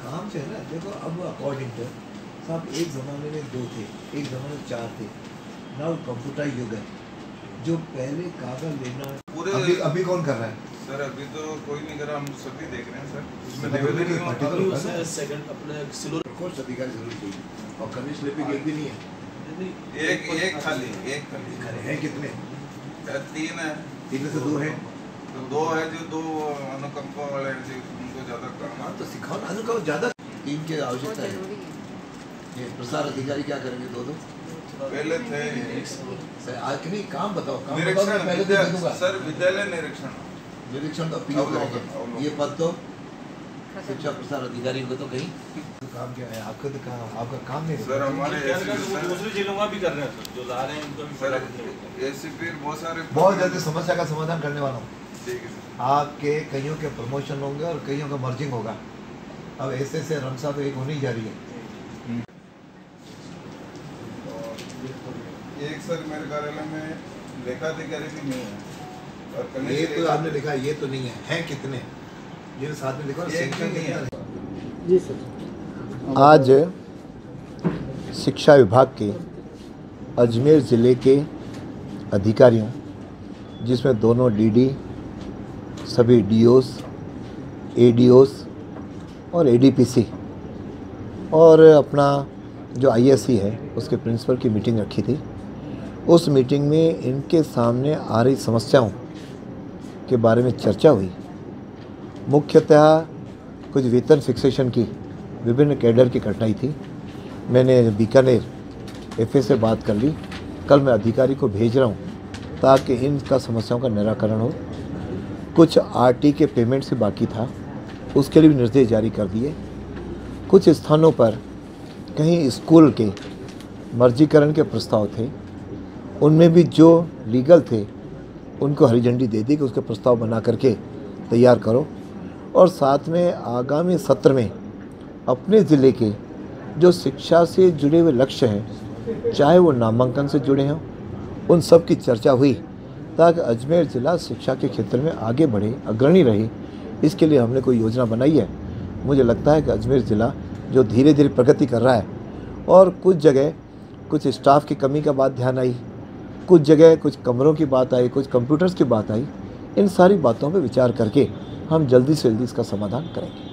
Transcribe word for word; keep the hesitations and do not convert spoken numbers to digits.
काम से है ना। देखो अब अकॉर्डिंग टू साहब, एक ज़माने में दो थे, एक ज़माने में चार थे, नाउ कंप्यूटर युग है। जो पहले कागज लेना पूरे अभी अभी कौन कर रहा है सर? अभी तो कोई नहीं कर रहा, हम सभी देख रहे हैं सर। इसमें निवेदन सेकंड अपने सिलोर कोर्स अधिकारी जरूर चाहिए, और कमिश्न लिपिक एक भी नहीं है। एक एक खाली एक खाली है। कितने? तीन है। तीन से दो है तो दो है जो दो अनुकंपा वाले हैं, उनको ज़्यादा काम। हाँ तो सिखाओ ना, अनुकंपा ज़्यादा टीम की आवश्यकता है। ये प्रसार अधिकारी क्या करेंगे? दो दो पहले थे सर। आज नहीं काम बताओ, काम निरीक्षण बताओ, पहले तो दे दूंगा सर। विद्यालय निरीक्षण निरीक्षण तो पीओ करेंगे। ये पद तो शिक्षा प्रसार अधिकारी को तो कहीं काम क्या है आपका? तो काम आपका काम नहीं सर। हमारे दूसरी जिलों में भी कर रहे हैं सर, जो ला रहे हैं उनको भी सर। एसीपी बहुत सारे बहुत जल्दी समस्या का समाधान करने वाला हूँ। ठीक है सर। आपके कईयों के प्रमोशन होंगे और कईयों का मर्जिंग होगा। अब ऐसे ऐसे रमसा तो एक होने जा रही है। एक सर मेरे कार्यालय में लेखाधिकारी भी नहीं है, और ये तो आपने देखा, ये तो नहीं है। हैं कितने जिन साथ में देखो नहीं है। जी सर। आज शिक्षा विभाग के अजमेर ज़िले के अधिकारियों, जिसमें दोनों डीडी, सभी डीओस, एडीओस और एडीपीसी और अपना जो आईएससी है उसके प्रिंसिपल की मीटिंग रखी थी। उस मीटिंग में इनके सामने आ रही समस्याओं के बारे में चर्चा हुई। मुख्यतः कुछ वेतन फिक्सेशन की विभिन्न कैडर की कठिनाई थी। मैंने बीकानेर एफए से बात कर ली। कल मैं अधिकारी को भेज रहा हूँ ताकि इनका समस्याओं का निराकरण हो। कुछ आरटी के पेमेंट से बाकी था, उसके लिए भी निर्देश जारी कर दिए। कुछ स्थानों पर कहीं स्कूल के मर्जीकरण के प्रस्ताव थे, उनमें भी जो लीगल थे उनको हरी झंडी दे दी कि उसके प्रस्ताव बना करके तैयार करो। और साथ में आगामी सत्र में अपने ज़िले के जो शिक्षा से जुड़े हुए लक्ष्य हैं, चाहे वो नामांकन से जुड़े हों, उन सब की चर्चा हुई ताकि अजमेर ज़िला शिक्षा के क्षेत्र में आगे बढ़े, अग्रणी रहे। इसके लिए हमने कोई योजना बनाई है। मुझे लगता है कि अजमेर ज़िला जो धीरे धीरे प्रगति कर रहा है, और कुछ जगह कुछ स्टाफ की कमी का बात ध्यान आई, कुछ जगह कुछ कमरों की बात आई, कुछ कंप्यूटर्स की बात आई। इन सारी बातों पर विचार करके हम जल्दी से जल्दी इसका समाधान करेंगे।